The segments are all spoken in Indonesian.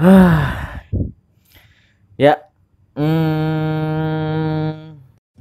Ya, mmm,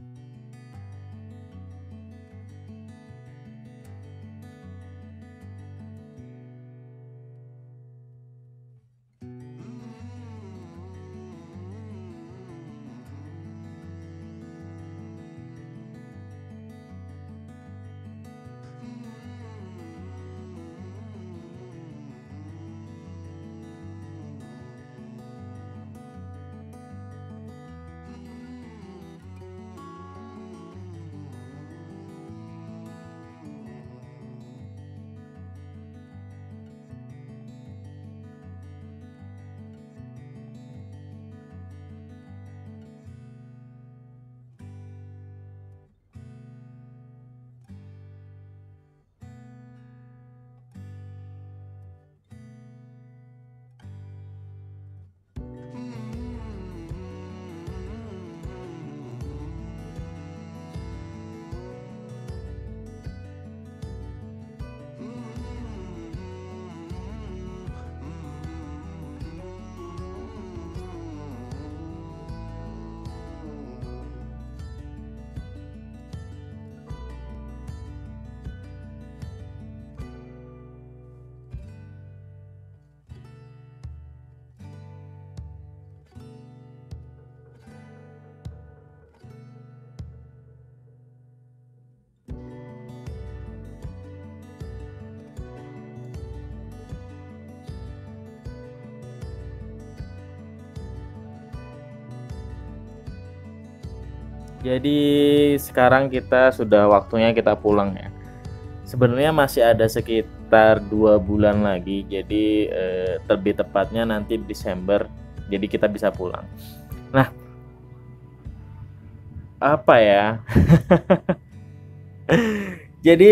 jadi sekarang kita sudah waktunya kita pulang ya. Sebenarnya masih ada sekitar 2 bulan lagi, jadi lebih tepatnya nanti Desember, jadi kita bisa pulang. Nah, apa ya? Jadi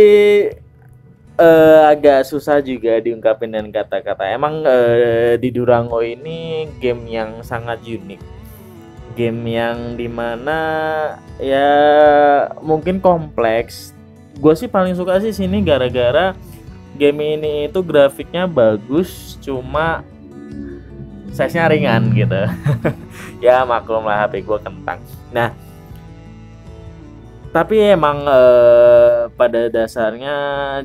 agak susah juga diungkapin dengan kata-kata. Emang di Durango ini game yang sangat unik, game yang dimana ya mungkin kompleks. Gue sih paling suka sih sini gara-gara game ini itu grafiknya bagus, cuma size-nya ringan gitu. Ya maklum lah, HP gue kentang. Nah, tapi emang pada dasarnya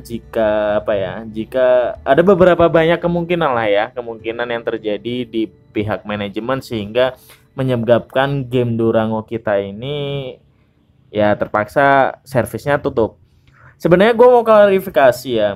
jika ada beberapa banyak kemungkinan lah ya, kemungkinan yang terjadi di pihak manajemen sehingga menyebabkan game Durango kita ini ya terpaksa servisnya tutup. Sebenarnya gue mau klarifikasi ya,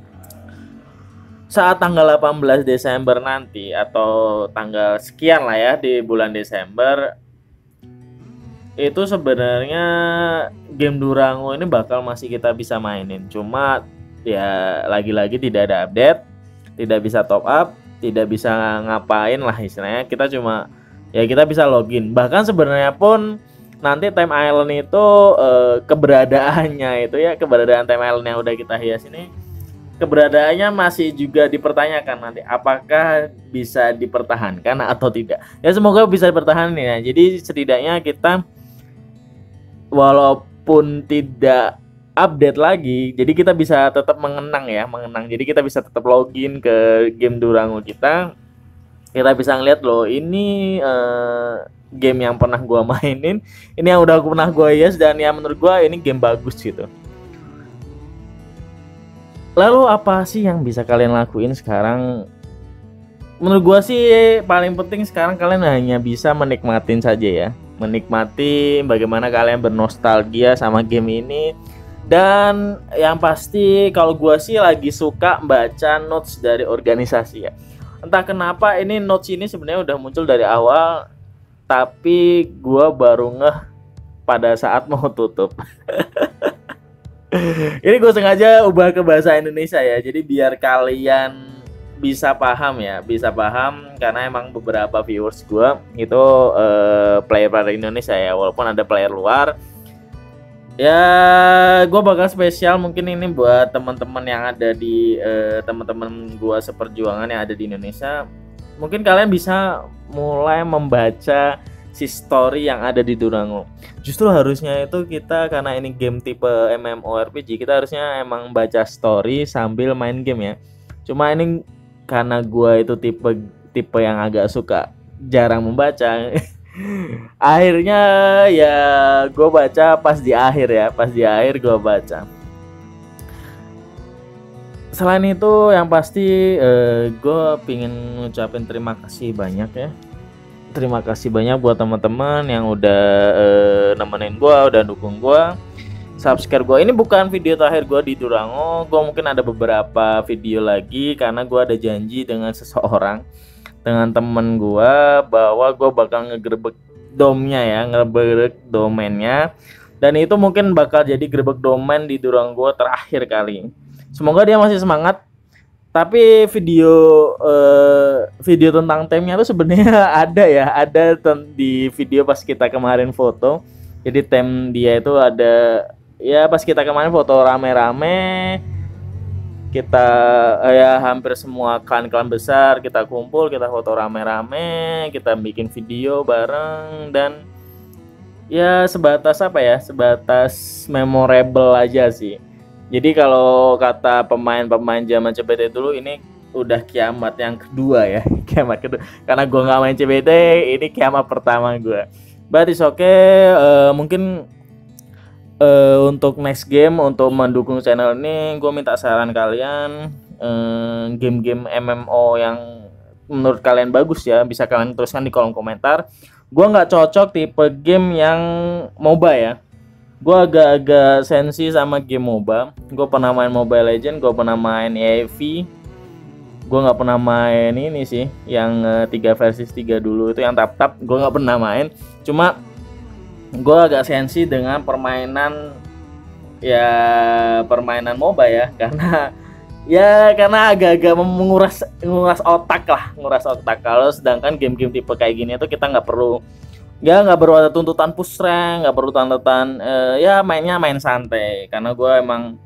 saat tanggal 18 Desember nanti atau tanggal sekian lah ya di bulan Desember, itu sebenarnya game Durango ini bakal masih kita bisa mainin. Cuma ya lagi-lagi tidak ada update, tidak bisa top up, tidak bisa ngapain lah istilahnya. Kita cuma ya kita bisa login. Bahkan sebenarnya pun nanti Time Island itu keberadaannya itu ya, keberadaan Time Island yang udah kita hias ini, keberadaannya masih juga dipertanyakan nanti apakah bisa dipertahankan atau tidak. Ya semoga bisa dipertahankan ya. Jadi setidaknya kita walaupun tidak update lagi, jadi kita bisa tetap mengenang. Jadi kita bisa tetap login ke game Durango kita. Kita bisa ngeliat loh, ini game yang pernah gua mainin, ini yang udah pernah gua hias, dan ya menurut gua ini game bagus gitu. Lalu apa sih yang bisa kalian lakuin sekarang? Menurut gua sih paling penting sekarang kalian hanya bisa menikmatin saja ya. Menikmati bagaimana kalian bernostalgia sama game ini. Dan yang pasti kalau gua sih lagi suka baca notes dari organisasi ya. Entah kenapa ini notes ini sebenarnya udah muncul dari awal, tapi gua baru ngeh pada saat mau tutup. Ini gue sengaja ubah ke bahasa Indonesia ya, jadi biar kalian bisa paham ya, karena emang beberapa viewers gue itu player Indonesia ya, walaupun ada player luar. Ya, gue bakal spesial mungkin ini buat teman-teman yang ada di teman-teman gue seperjuangan yang ada di Indonesia. Mungkin kalian bisa mulai membaca si story yang ada di Durango. Justru harusnya itu kita, karena ini game tipe MMORPG, kita harusnya emang baca story sambil main game ya. Cuma ini karena gua itu tipe tipe yang agak suka jarang membaca. Akhirnya ya gue baca pas di akhir ya, pas di akhir gue baca. Selain itu yang pasti gue pingin ngucapin terima kasih banyak ya. Terima kasih banyak buat teman-teman yang udah nemenin gue, udah dukung gue, subscribe gue. Ini bukan video terakhir gue di Durango, gue mungkin ada beberapa video lagi karena gue ada janji dengan seseorang, dengan temen gue, bahwa gue bakal ngegerebek domnya ya, ngegerebek domainnya, dan itu mungkin bakal jadi gerebek domain di Durango terakhir kali. Semoga dia masih semangat. Tapi video video tentang temnya itu sebenarnya ada di video pas kita kemarin foto. Jadi tem dia itu ada ya, pas kita kemarin foto rame-rame, kita ya hampir semua klan-klan besar kita kumpul, kita foto rame-rame, kita bikin video bareng, dan ya sebatas apa ya, sebatas memorable aja sih. Jadi kalau kata pemain-pemain zaman CBT dulu, ini udah kiamat yang kedua ya. Kiamat kedua, karena gue nggak main CBT, ini kiamat pertama gue. But it's okay. Mungkin untuk next game, untuk mendukung channel ini, gue minta saran kalian, game-game MMO yang menurut kalian bagus ya, bisa kalian tuliskan di kolom komentar. Gue nggak cocok tipe game yang MOBA ya. Gue agak-agak sensi sama game MOBA. Gue pernah main Mobile Legend, gue pernah main Yeay. Gue nggak pernah main ini sih, yang 3 versus 3 dulu itu, yang tap-tap gue nggak pernah main. Cuma gue agak sensi dengan permainan MOBA ya, karena agak-agak menguras otak lah, Kalau sedangkan game-game tipe kayak gini tuh kita nggak perlu ada tuntutan push rank, nggak perlu tuntutan ya mainnya main santai, karena gue emang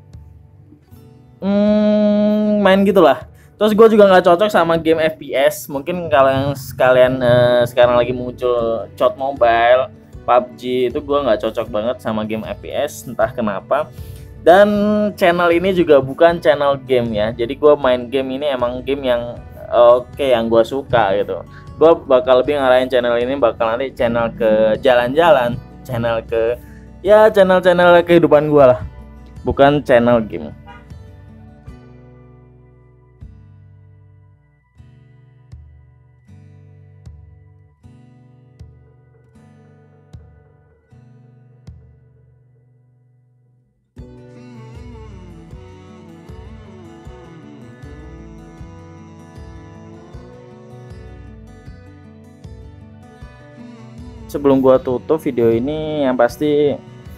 main gitulah. Terus gue juga nggak cocok sama game FPS. Mungkin kalau kalian sekarang lagi muncul COD Mobile, PUBG, itu gue nggak cocok banget sama game FPS, entah kenapa. Dan channel ini juga bukan channel game ya, jadi gue main game ini emang game yang oke, yang gue suka gitu. Gue bakal lebih ngarahin channel ini, bakal nanti channel ke jalan-jalan, channel kehidupan gue lah, bukan channel game. Sebelum gua tutup video ini, yang pasti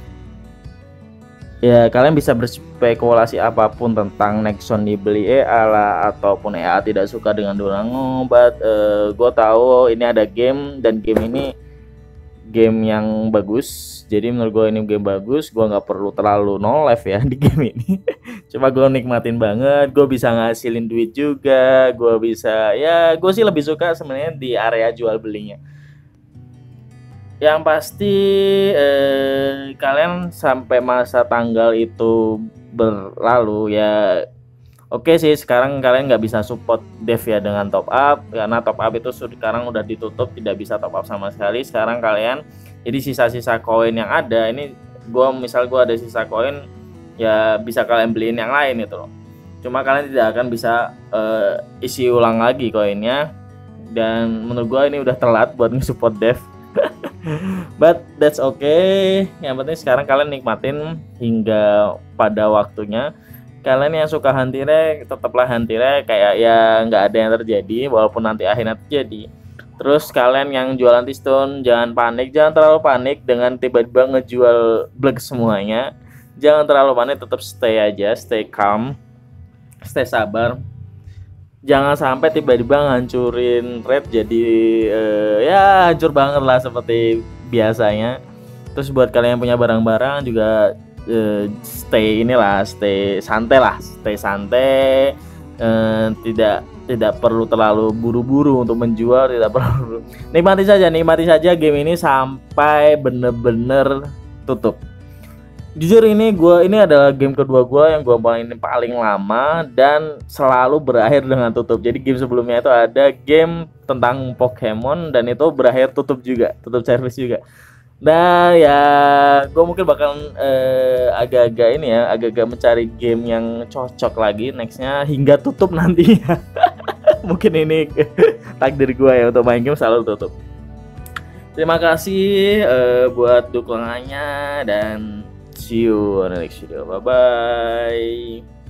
ya kalian bisa berspekulasi apapun tentang Nexon dibeli EA lah, ataupun EA tidak suka dengan Durango. But gua tahu ini ada game, dan game ini game yang bagus. Jadi menurut gua ini game bagus. Gua nggak perlu terlalu no life ya di game ini. Cuma gua nikmatin banget. Gua bisa ngasilin duit juga. Gua sih lebih suka sebenarnya di area jual belinya. Yang pasti kalian sampai masa tanggal itu berlalu ya, oke sih, sekarang kalian nggak bisa support dev ya dengan top up, karena top up itu sekarang udah ditutup, tidak bisa top up sama sekali. Sekarang kalian jadi sisa-sisa koin yang ada ini, misal gue ada sisa koin ya, bisa kalian beliin yang lain gitu loh. Cuma kalian tidak akan bisa isi ulang lagi koinnya, dan menurut gue ini udah telat buat nge-support dev. But that's okay. Yang penting sekarang kalian nikmatin hingga pada waktunya. Kalian yang suka hantire, tetaplah hantire, kayak ya nggak ada yang terjadi, walaupun nanti akhirnya terjadi. Terus kalian yang jualan T-Stone, jangan terlalu panik dengan tiba-tiba ngejual blek semuanya. Jangan terlalu panik, tetap stay aja, stay calm, stay sabar. Jangan sampai tiba-tiba ngancurin rate jadi ya hancur banget lah seperti biasanya. Terus buat kalian yang punya barang-barang juga stay santai, tidak perlu terlalu buru-buru untuk menjual, tidak perlu. Nikmati saja game ini sampai bener-bener tutup. Jujur ini adalah game kedua gua yang gua mainin paling lama dan selalu berakhir dengan tutup. Jadi game sebelumnya itu ada game tentang Pokemon dan itu berakhir tutup juga, tutup service juga. Nah ya, gue mungkin bakal agak-agak ini ya, agak-agak mencari game yang cocok lagi nextnya hingga tutup nanti. Mungkin ini takdir gue ya untuk main game selalu tutup. Terima kasih buat dukungannya dan see you on the next video. Bye bye.